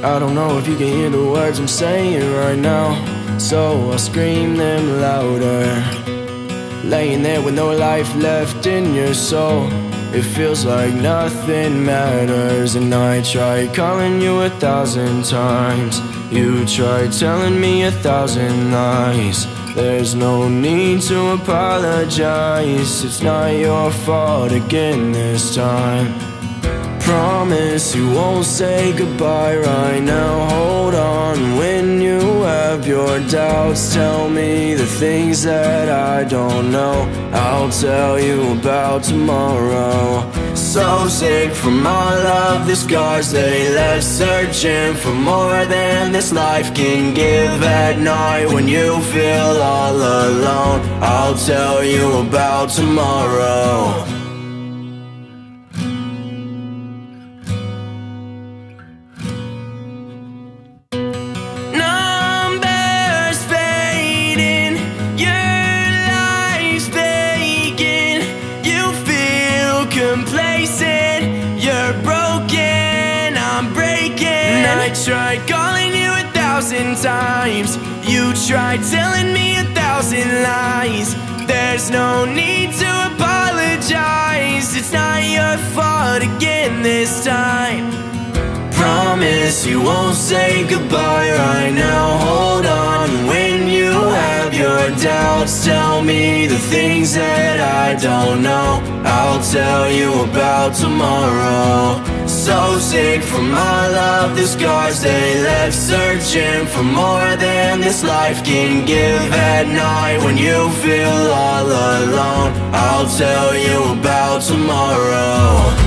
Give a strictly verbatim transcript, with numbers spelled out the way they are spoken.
I don't know if you can hear the words I'm saying right now, so I'll scream them louder. Laying there with no life left in your soul, it feels like nothing matters. And I tried calling you a thousand times, you tried telling me a thousand lies. There's no need to apologize, it's not your fault again this time. Promise you won't say goodbye right now. Hold on when you have your doubts. Tell me the things that I don't know, I'll tell you about tomorrow. So sick from all of the scars they left, searching for more than this life can give. At night when you feel all alone, I'll tell you about tomorrow. Complacent, you're broken, I'm breaking. I tried calling you a thousand times, you tried telling me a thousand lies. There's no need to apologize, it's not your fault again this time. Promise you won't say goodbye right now. Hold on when you have your doubts. Tell me the things that I don't know, I'll tell you about tomorrow. So sick from all of the scars they left, searching for more than this life can give. At night when you feel all alone, I'll tell you about tomorrow.